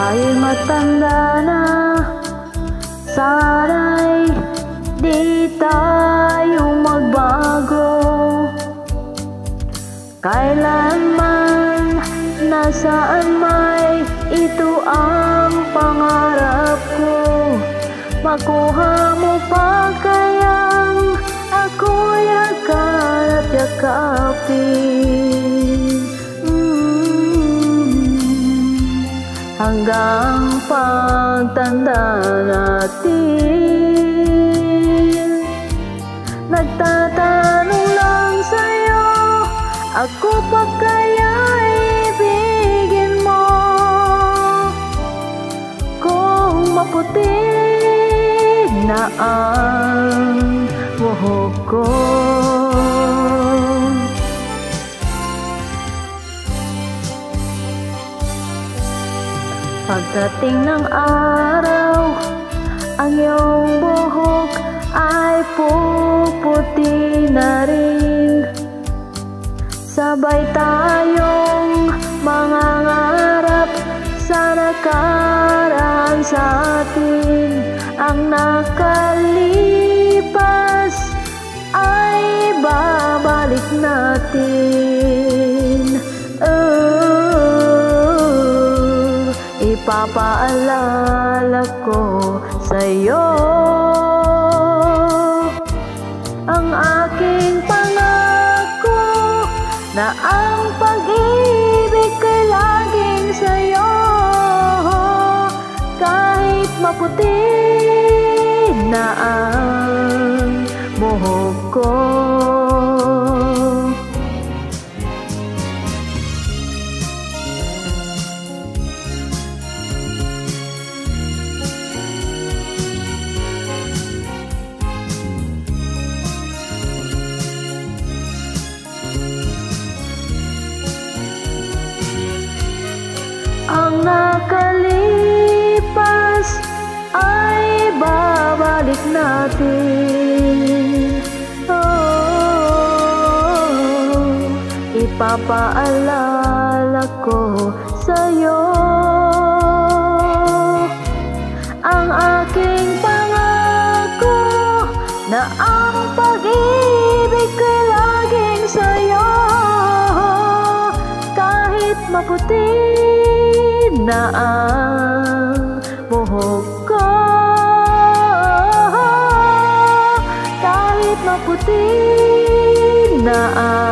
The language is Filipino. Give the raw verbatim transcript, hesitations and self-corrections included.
Dahil matanda na, sana'y di tayo magbago. Kailanman, nasaan may ito ang pangarap ko. Makuha mo pa kayang ako'y akan at yakapin, mm, hanggang pagtanda natin. Nagtatanong lang sa'yo, ako pa kaya ibigin mo? Kung maputi na ang buhok ko, pagdating ng araw, ang iyong buhok ay puputi na rin. Sabay tayong mangangarap sa nakaraan sa atin. Ang nakalipas ay babalik natin. Oh, ipapaalala ko sa'yo ang aking pangako na ang pag-ibig ko'y laging sa'yo. Kahit maputi na ang buhok ko, ang nakalipas ay babalik natin. Oh, ipapaalala ko sa'yo ang aking pangako na ang pag-ibig ko'y laging sa'yo. Kahit maputi na ang buhok ko, kahit maputi na ang